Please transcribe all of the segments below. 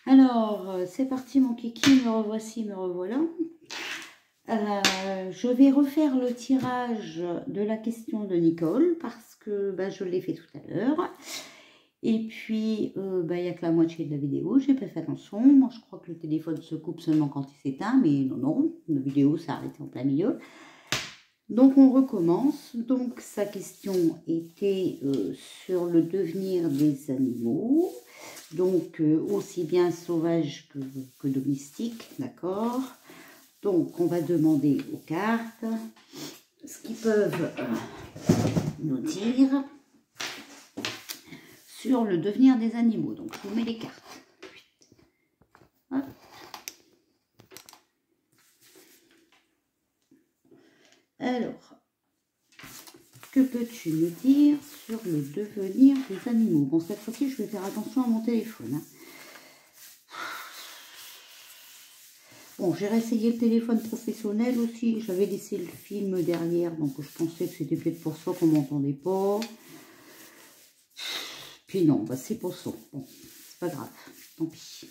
Alors, c'est parti mon kiki, me revoici, me revoilà. Je vais refaire le tirage de la question de Nicole parce que je l'ai fait tout à l'heure. Et puis, il n'y a que la moitié de la vidéo, j'ai pas fait attention. Moi, je crois que le téléphone se coupe seulement quand il s'éteint, mais non, la vidéo s'est arrêtée en plein milieu. Donc, on recommence. Donc, sa question était sur le devenir des animaux. Donc, aussi bien sauvages que domestiques, d'accord? Donc, on va demander aux cartes ce qu'ils peuvent nous dire sur le devenir des animaux. Donc, je vous mets les cartes. Hop. Alors, que peux-tu me dire sur le devenir des animaux? Bon, cette fois-ci, je vais faire attention à mon téléphone. Hein. Bon, j'ai réessayé le téléphone professionnel aussi. J'avais laissé le film derrière, donc je pensais que c'était peut-être pour ça qu'on m'entendait pas. Puis non, c'est pour ça. Bon, c'est pas grave. Tant pis.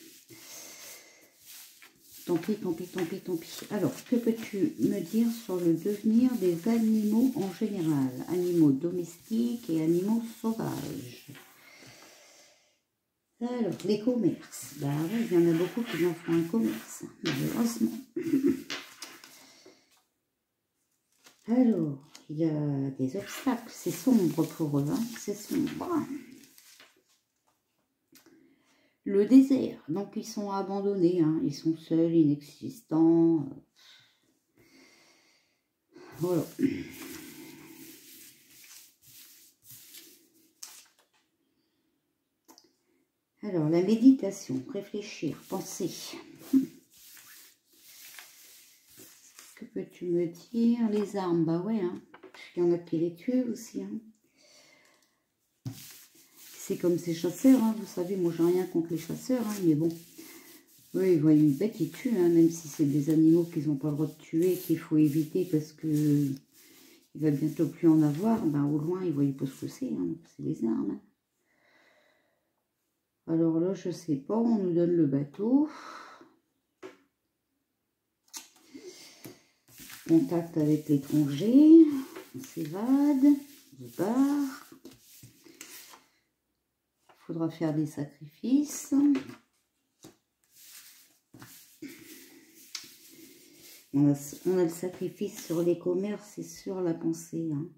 Tant pis, tant pis, tant pis, tant pis. Alors, que peux-tu me dire sur le devenir des animaux en général? Animaux domestiques et animaux sauvages. Alors, les commerces. Bah ouais, il y en a beaucoup qui en font un commerce, malheureusement. Alors, il y a des obstacles. C'est sombre pour eux, hein. C'est sombre. Le désert. Donc, ils sont abandonnés, hein. Ils sont seuls, inexistants. Voilà. Alors, la méditation, réfléchir, penser. Que peux-tu me dire? Les armes, bah ouais, hein. Il y en a qui les tuent aussi, hein. C'est comme ces chasseurs, hein. Vous savez, moi, j'ai rien contre les chasseurs, hein, mais bon. Oui, ils voient une bête, ils tuent, hein, même si c'est des animaux qu'ils n'ont pas le droit de tuer, qu'il faut éviter parce que il va bientôt plus en avoir. Ben, au loin, ils ne voient pas ce que c'est, hein. C'est des armes, hein. Alors là, je sais pas, on nous donne le bateau. Contact avec l'étranger. On s'évade. On se barre. Il faudra faire des sacrifices. On a le sacrifice sur les commerces et sur la pensée, hein.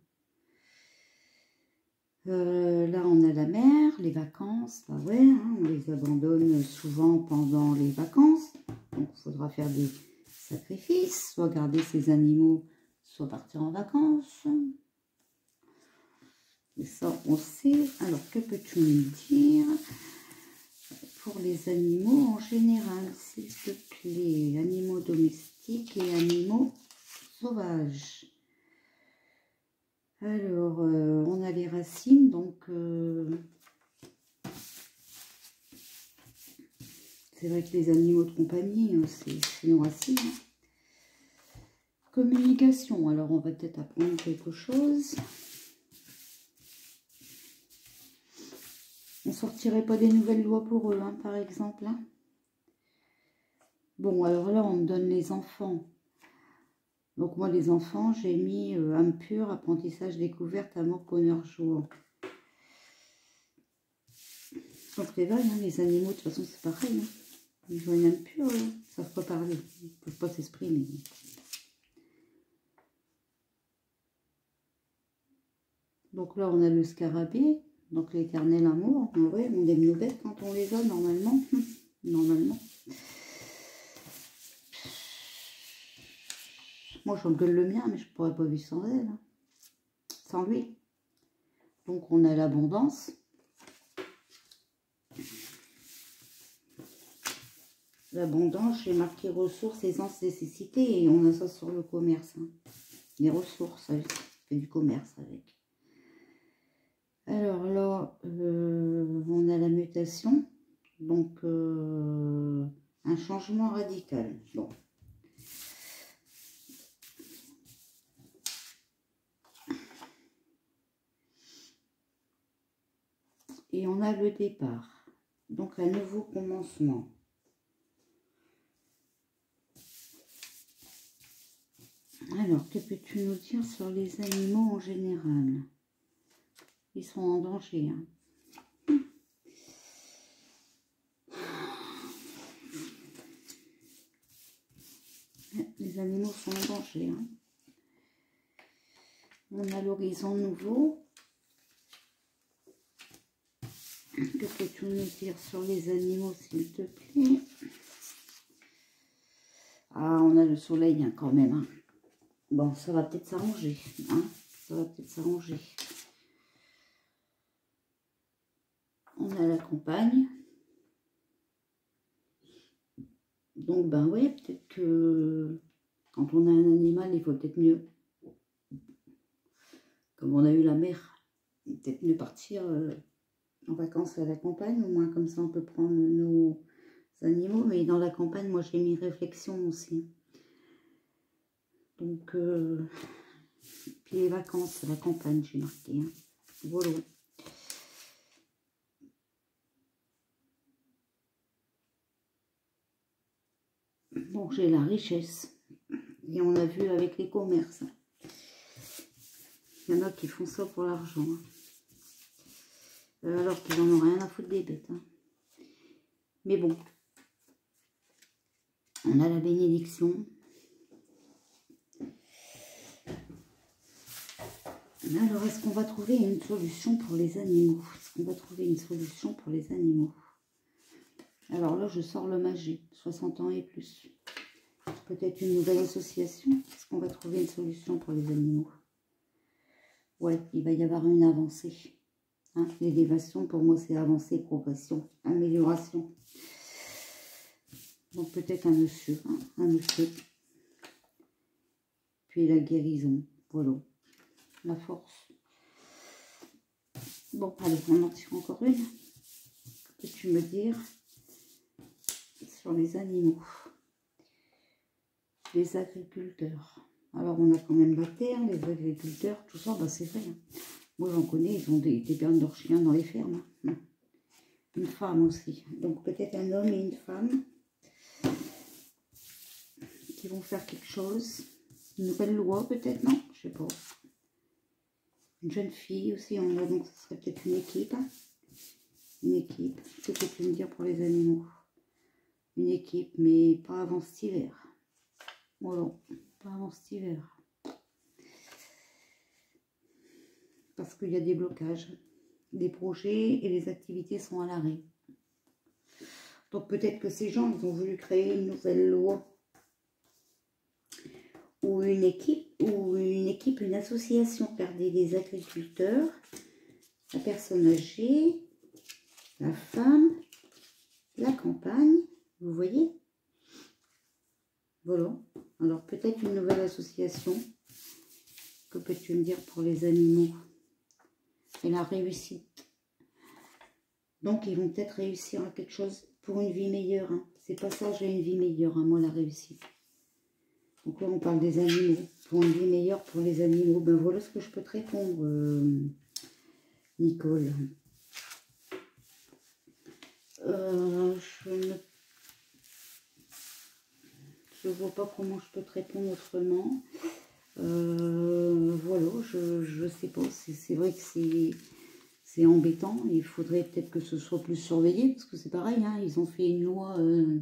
Là, on a la mer, les vacances, bah ouais, hein, on les abandonne souvent pendant les vacances. Donc, il faudra faire des sacrifices, soit garder ces animaux, soit partir en vacances. Et ça, on sait. Alors, que peux-tu me dire pour les animaux en général, s'il te plaît? Animaux domestiques et animaux sauvages. Alors, on a les racines, donc c'est vrai que les animaux de compagnie, c'est nos racines. Communication, alors on va peut-être apprendre quelque chose. On ne sortirait pas des nouvelles lois pour eux, hein, par exemple. Hein. Bon, alors là, on me donne les enfants. Donc moi, les enfants, j'ai mis âme pure, apprentissage, découverte, amour, bonheur, joie. Donc c'est vrai, hein, les animaux, de toute façon, c'est pareil. Hein. Ils ont une âme pure, là. Ils ne savent pas parler, ils ne peuvent pas s'exprimer. Donc là, on a le scarabée, donc l'éternel amour. Ouais, on aime nos bêtes quand on les a, normalement. Normalement. Moi, j'engueule le mien, mais je ne pourrais pas vivre sans elle. Hein. Sans lui. Donc, on a l'abondance. L'abondance, j'ai marqué ressources, aisance, nécessité. Et on a ça sur le commerce. Hein. Les ressources, ça fait du commerce avec. Alors là, on a la mutation. Donc, un changement radical. Bon. Et on a le départ. Donc, un nouveau commencement. Alors, que peux-tu nous dire sur les animaux en général? Ils sont en danger. Hein. Les animaux sont en danger. Hein. On a l'horizon nouveau. Que peux-tu nous dire sur les animaux, s'il te plaît? Ah, on a le soleil hein, quand même. Hein. Bon, ça va peut-être s'arranger. Hein, ça va peut-être s'arranger. On a la campagne. Donc, ben oui, peut-être que quand on a un animal, il faut peut-être mieux. Comme on a eu la mer, peut-être mieux partir en vacances à la campagne. Au moins, comme ça, on peut prendre nos animaux. Mais dans la campagne, moi, j'ai mis réflexion aussi. Donc, puis les vacances à la campagne, j'ai marqué. Hein. Voilà. Bon, j'ai la richesse. Et on a vu avec les commerces. Il y en a qui font ça pour l'argent. Hein. Alors qu'ils n'en ont rien à foutre des bêtes. Hein. Mais bon. On a la bénédiction. Alors, est-ce qu'on va trouver une solution pour les animaux? Est-ce qu'on va trouver une solution pour les animaux? Alors là, je sors le magie. 60 ans et plus. Peut-être une nouvelle association. Est-ce qu'on va trouver une solution pour les animaux? Ouais, il va y avoir une avancée. Hein, l'élévation, pour moi, c'est avancée, progression, amélioration. Donc peut-être un monsieur, hein, un monsieur. Puis la guérison, voilà. La force. Bon, allez, on en tire encore une. Que peux-tu me dire sur les animaux? Les agriculteurs. Alors, on a quand même la terre, les agriculteurs, tout ça, bah, c'est vrai. Hein. Moi, j'en connais, ils ont des bernes chiens dans les fermes. Hein. Une femme aussi. Donc, peut-être un homme et une femme qui vont faire quelque chose. Une nouvelle loi, peut-être, non? Je sais pas. Une jeune fille aussi, on a, donc ce serait peut-être une équipe. Hein. Une équipe. Que peux-tu me dire pour les animaux? Une équipe, mais pas avant cet hiver. Voilà, pas avant cet hiver. Parce qu'il y a des blocages, des projets et les activités sont à l'arrêt. Donc peut-être que ces gens, ils ont voulu créer une nouvelle loi ou une équipe, une association, regardez, les agriculteurs, la personne âgée, la femme, la campagne, vous voyez? Voilà. Alors peut-être une nouvelle association. Que peux-tu me dire pour les animaux? Et la réussite. Donc ils vont peut-être réussir à quelque chose pour une vie meilleure. Hein. C'est pas ça, j'ai une vie meilleure, hein, moi la réussite. Donc là on parle des animaux. Pour une vie meilleure pour les animaux. Ben voilà ce que je peux te répondre, Nicole. Je ne vois pas comment je peux te répondre autrement. Voilà, je sais pas. C'est vrai que c'est embêtant. Il faudrait peut-être que ce soit plus surveillé, parce que c'est pareil, hein, ils ont fait une loi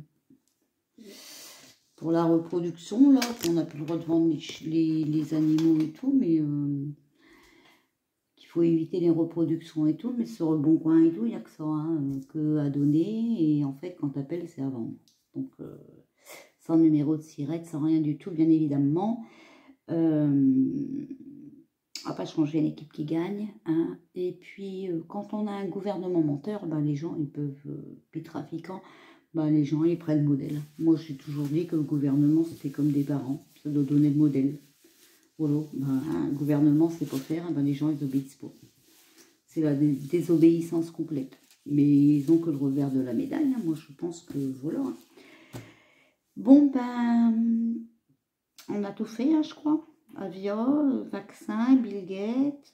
pour la reproduction, là, qu'on n'a plus le droit de vendre les animaux et tout, mais qu'il faut éviter les reproductions et tout, mais sur le Bon Coin et tout, il n'y a que ça, hein, que à donner, et en fait, quand tu appelles, c'est à vendre. Donc, sans numéro de SIRET, sans rien du tout, bien évidemment. On va pas changer l'équipe qui gagne. Hein. Et puis, quand on a un gouvernement menteur, ben, les gens, ils peuvent, puis trafiquants, ben, les gens, ils prennent modèle. Moi, j'ai toujours dit que le gouvernement, c'était comme des parents. Ça doit donner le modèle. Voilà. Ben, un gouvernement, c'est pas faire. Ben, les gens, ils obéissent pas. C'est la désobéissance complète. Mais ils ont que le revers de la médaille. Hein. Moi, je pense que, voilà. Bon, ben, on a tout fait, hein, je crois. Avia, vaccin, Bill Gates,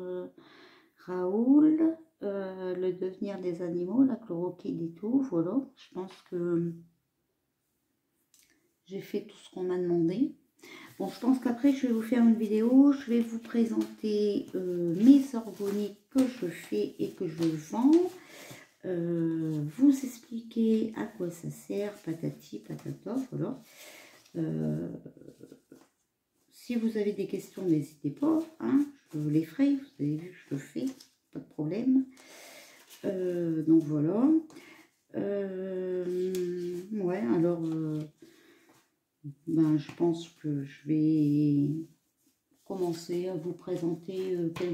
Raoul, le devenir des animaux, la chloroquine et tout, voilà. Je pense que j'ai fait tout ce qu'on m'a demandé. Bon, je pense qu'après, je vais vous faire une vidéo. Je vais vous présenter mes organiques que je fais et que je vends. Vous expliquer à quoi ça sert, patati, patata, voilà. Si vous avez des questions, n'hésitez pas, hein, je les ferai. Vous avez vu que je le fais, pas de problème. Donc voilà. Ouais, alors, ben, je pense que je vais commencer à vous présenter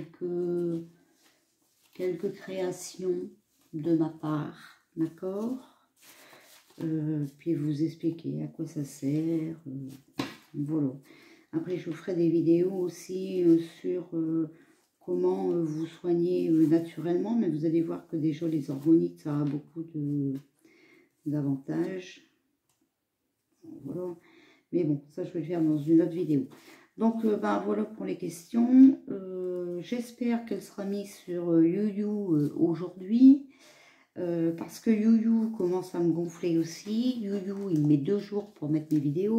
quelques créations de ma part, d'accord, puis vous expliquer à quoi ça sert, voilà. Après, je vous ferai des vidéos aussi sur comment vous soigner naturellement, mais vous allez voir que déjà les organiques, ça a beaucoup d'avantages. Voilà. Mais bon, ça, je vais le faire dans une autre vidéo. Donc, ben, voilà pour les questions. J'espère qu'elle sera mise sur YouYou aujourd'hui. Parce que YouYou commence à me gonfler aussi. YouYou, il met 2 jours pour mettre mes vidéos.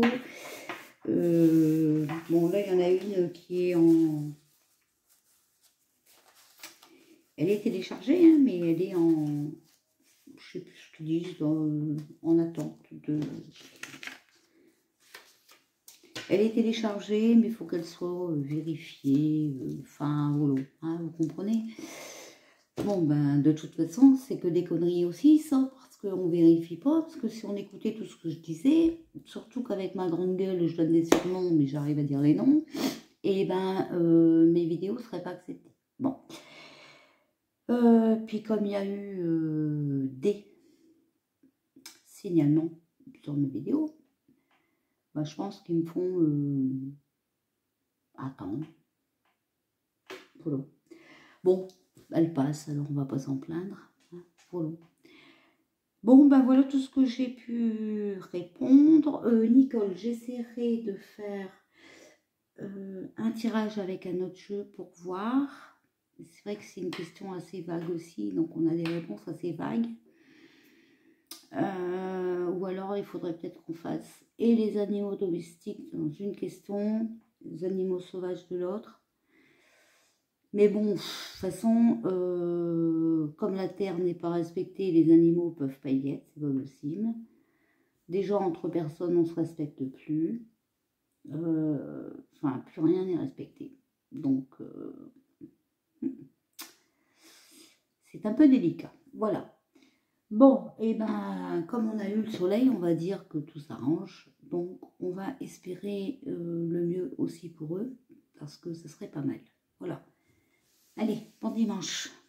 Bon, là, il y en a une qui est en... Elle est téléchargée, hein, mais elle est en... Je sais plus ce qu'ils disent, en attente de... Elle est téléchargée, mais il faut qu'elle soit vérifiée. Enfin, voilà, hein, vous comprenez? Bon, ben, de toute façon, c'est que des conneries aussi, ça, parce qu'on ne vérifie pas. Parce que si on écoutait tout ce que je disais, surtout qu'avec ma grande gueule, je donne des surnoms, mais j'arrive à dire les noms, et ben, mes vidéos ne seraient pas acceptées. Bon. Puis comme il y a eu des signalements sur mes vidéos, ben, je pense qu'ils me font attendre. Voilà. Bon, elle passe, alors on va pas s'en plaindre. Hein, voilà. Bon, ben voilà tout ce que j'ai pu répondre. Nicole, j'essaierai de faire un tirage avec un autre jeu pour voir. C'est vrai que c'est une question assez vague aussi, donc on a des réponses assez vagues. Ou alors il faudrait peut-être qu'on fasse et les animaux domestiques dans une question, les animaux sauvages de l'autre. Mais bon, de toute façon, comme la terre n'est pas respectée, les animaux ne peuvent pas y être, c'est pas possible. Déjà, entre personnes, on ne se respecte plus. Enfin, plus rien n'est respecté. Donc, c'est un peu délicat. Voilà. Bon, et ben, comme on a eu le soleil, on va dire que tout s'arrange. Donc, on va espérer le mieux aussi pour eux, parce que ce serait pas mal. Voilà. Allez, bon dimanche.